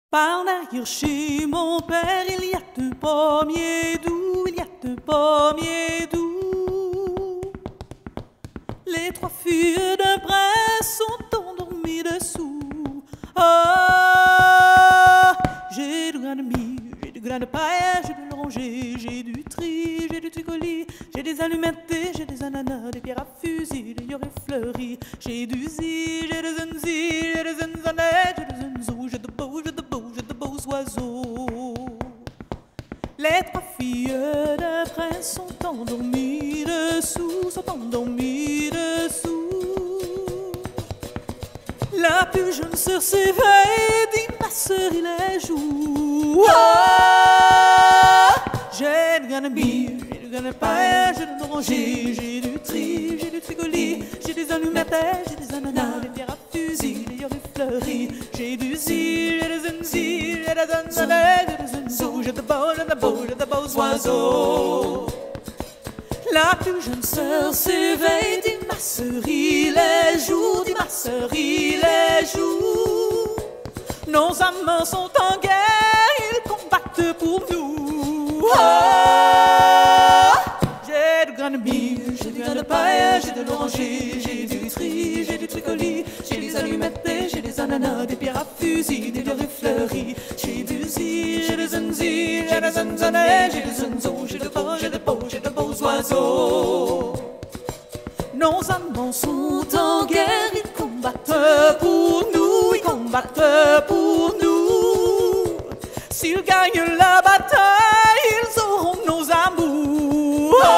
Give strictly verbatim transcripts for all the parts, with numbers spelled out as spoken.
Par derrière chez mon père, il y a deux pommiers doux, il y a deux pommiers doux. Les trois filles d'un prince sont endormies dessous. Oh, j'ai du grain de mie, j'ai du grain de paille, j'ai de l'oranger, j'ai du tri, j'ai du tricoli, j'ai des allumettes, j'ai des ananas, des pierres à fusil, des yorés fleuris, j'ai du zi, j'ai des zunzi, j'ai des zunzonnettes, j'ai des zunzous, j'ai de beaux, j'ai de beaux, j'ai de beaux oiseaux. Les trois filles d'un prince sont endormies dessous, sont endormies dessous. La plus jeune sœur s'éveille, dit ma sœur il est jour. Oh, j'ai du grain de mie, j'ai du grain de paille, j'ai de l'oranger, j'ai du tri, j'ai du tricoli, j'ai des allumettes, j'ai des ananas, des pierres à fusil, des yorés fleuris, j'ai du zi, j'ai des zunzi, j'ai des zunzonnettes, j'ai des zunzous, j'ai de beaux, j'ai de beaux, j'ai de beaux oiseaux. La plus jeune sœur s'éveille, dit ma sœur il est jour, dit ma sœur il est jour. Nos amants sont en guerre, ils combattent pour nous. Oh, j'ai du grain de mie, j'ai du grain de paille, j'ai de l'oranger, j'ai du tri, j'ai du tricoli, j'ai des allumettes, j'ai des ananas, des pierres à fusil, des yorés fleuris, j'ai du zi, j'ai des zunzi, j'ai des zunzonnettes, j'ai des zunzous, j'ai de beaux, j'ai de beaux, j'ai de beaux oiseaux. Nos amants sont en guerre, ils combattent pour nous, ils combattent pour nous. S'ils gagnent la bataille, ils auront nos amours. Oh,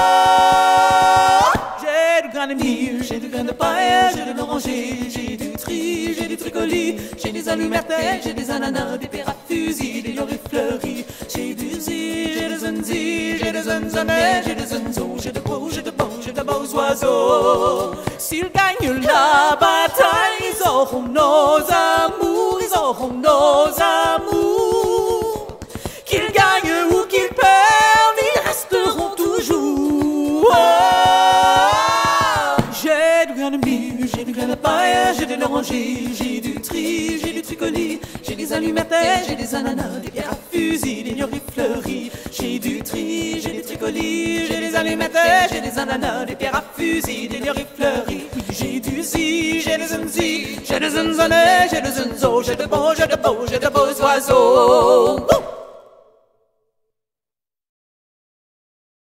j'ai du grain de mie, j'ai du grain de paille, j'ai de l'oranger, j'ai du tri, j'ai du tricoli, j'ai des allumettes, j'ai des ananas, des pierres à fusil, des yorés fleuris, j'ai du zi, j'ai des zunzi, j'ai des zunzonnettes, j'ai des zunzous, j'ai de beaux, j'ai de beaux, j'ai de beaux oiseaux. S'ils gagnent la bataille, ils auront nos amours, ils auront nos amours. Qu'ils gagnent ou qu'ils perdent, ils resteront toujours. Oh, j'ai du grain de mie, j'ai du grain de paille, j'ai de l'oranger, j'ai du tri, j'ai du tricoli, j'ai des allumettes, j'ai des ananas, des pierres à fusil, des yorés fleuris, j'ai du tri, j'ai des tricolis, j'ai des allumettes, j'ai des ananas, des pierres à fusil, des yorés fleuris, j'ai du zi, j'ai des zunzi, j'ai des zunzonnettes, j'ai des zunzos, j'ai de beaux, j'ai de beaux, j'ai de beaux oiseaux.